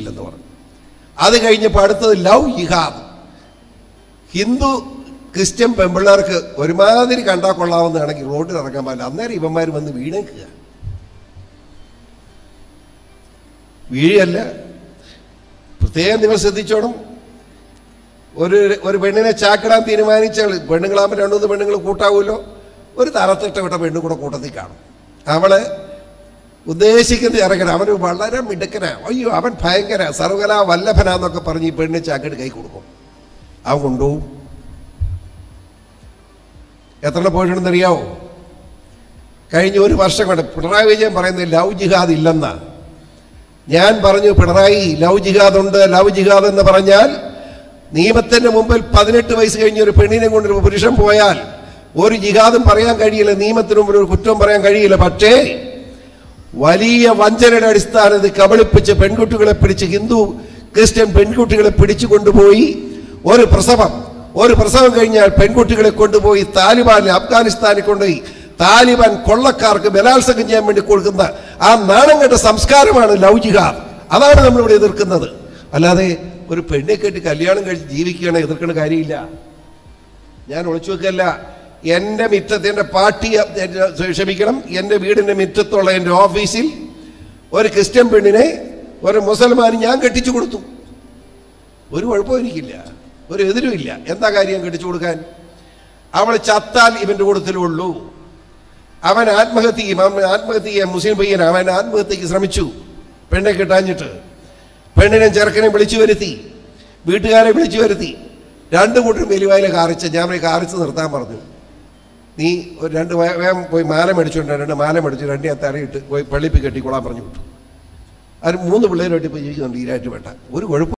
ഉപദേശിച്ചില്ലെന്ന് പറഞ്ഞു. അത് കഴിഞ്ഞപ്പോൾ അടുത്തത് ലവ് ജിഹാദ്. ഹിന്ദു ക്രിസ്ത്യൻ പെമ്പിള്ളേർക്ക് ഒരുമാതിരി കണ്ടാൽ കൊള്ളാവുന്നതാണെങ്കിൽ റോഡിൽ ഇറങ്ങാൻ പാടില്ല. അന്നേരം ഇവന്മാർ വന്ന് വീണേക്കുക. വീഴല്ല, പ്രത്യേകം നിങ്ങൾ ശ്രദ്ധിച്ചോണം. ഒരു പെണ്ണിനെ ചാക്കിടാൻ തീരുമാനിച്ചാൽ പെണ്ണുങ്ങളാകുമ്പോൾ 2-3 പെണ്ണുങ്ങൾ കൂട്ടാവുമല്ലോ. ഒരു തറത്തിട്ട വിട്ട പെണ്ണും കൂടെ കൂട്ടത്തിൽ കാണും. അവള് ഉദ്ദേശിക്കുന്നത് ഇറങ്ങണം. അവന് വളരെ മിടുക്കനാ, അയ്യോ അവൻ ഭയങ്കര സർവകലാ വല്ലഭനാന്നൊക്കെ പറഞ്ഞ് ഈ പെണ്ണിനെ ചാക്കിട്ട് കൈ കൊടുക്കും. അവൻ കൊണ്ടുപോകും. എത്ര പോയിട്ടുണ്ടെന്നറിയാവോ? കഴിഞ്ഞ 1 വർഷം കൊണ്ട് പിണറായി വിജയൻ പറയുന്നത് ലവ് ജിഹാദ് ഇല്ലെന്നാ. ഞാൻ പറഞ്ഞു, പിണറായി ലവ് ജിഹാദ് ഉണ്ട്. ലവ് ജിഹാദ് എന്ന് പറഞ്ഞാൽ നിയമത്തിന്റെ മുമ്പിൽ 18 വയസ്സ് കഴിഞ്ഞ ഒരു പെണ്ണിനെ കൊണ്ടൊരു പുരുഷൻ പോയാൽ ഒരു ജിഹാദും പറയാൻ കഴിയില്ല, നിയമത്തിന് മുമ്പിൽ ഒരു കുറ്റവും പറയാൻ കഴിയില്ല. പക്ഷേ വലിയ വഞ്ചനയുടെ അടിസ്ഥാനത്തിൽ കബളിപ്പിച്ച് പെൺകുട്ടികളെ പിടിച്ച്, ഹിന്ദു ക്രിസ്ത്യൻ പെൺകുട്ടികളെ പിടിച്ചു കൊണ്ടുപോയി ഒരു പ്രസവം കഴിഞ്ഞാൽ പെൺകുട്ടികളെ കൊണ്ടുപോയി താലിബാനിൽ, അഫ്ഗാനിസ്ഥാനിൽ കൊണ്ടുപോയി താലിബാൻ കൊള്ളക്കാർക്ക് ബലാത്സംഗം ചെയ്യാൻ വേണ്ടി കൊടുക്കുന്ന ആ നാണംകെട്ട സംസ്കാരമാണ് ലവ് ജിഹാദ്. അതാണ് നമ്മളിവിടെ എതിർക്കുന്നത്. അല്ലാതെ ഒരു പെണ്ണെ കെട്ടി കല്യാണം കഴിച്ച് ജീവിക്കുകയാണ് എതിർക്കേണ്ട കാര്യമില്ല. ഞാൻ ഒളിച്ചു വെക്കല്ല. എൻ്റെ മിറ്റത്ത്, എൻ്റെ പാർട്ടി ക്ഷമിക്കണം, എൻ്റെ വീടിൻ്റെ മിറ്റത്തുള്ള എൻ്റെ ഓഫീസിൽ ഒരു ക്രിസ്ത്യൻ പെണ്ണിനെ ഒരു മുസൽമാന് ഞാൻ കെട്ടിച്ചു കൊടുത്തു. ഒരു കുഴപ്പവും എനിക്കില്ല, ഒരു എതിരുമില്ല. എന്താ കാര്യം കെട്ടിച്ചു കൊടുക്കാൻ? അവൾ ചത്താൽ ഇവൻ്റെ കൂട്ടത്തിലുള്ളൂ. അവൻ ആത്മഹത്യ ചെയ്യാൻ മുസ്ലിം പയ്യൻ, അവൻ ആത്മഹത്യക്ക് ശ്രമിച്ചു പെണ്ണെ കിട്ടാഞ്ഞിട്ട്. പെണ്ണിനെ ചെറുക്കനെ വിളിച്ചു വരുത്തി, വീട്ടുകാരെ വിളിച്ചു വരുത്തി. 2 കൂട്ടരും വെലിവായിലെ കാറിച്ച്, ഞാൻ കാറിച്ച് നിർത്താൻ പറഞ്ഞു. നീ ഒരു 2 വേഗം പോയി മാല മേടിച്ചുകൊണ്ട് 2 മാല മേടിച്ചു 2 തലയിട്ട് പോയി പള്ളിപ്പിൽ കെട്ടിക്കൊള്ളാൻ പറഞ്ഞു വിട്ടു. അത് 3 പിള്ളേരുമായിട്ട് ഇപ്പോൾ ജീവിക്കുന്നുണ്ട് ഈരായിട്ട് വേണ്ട. ഒരു കുഴപ്പം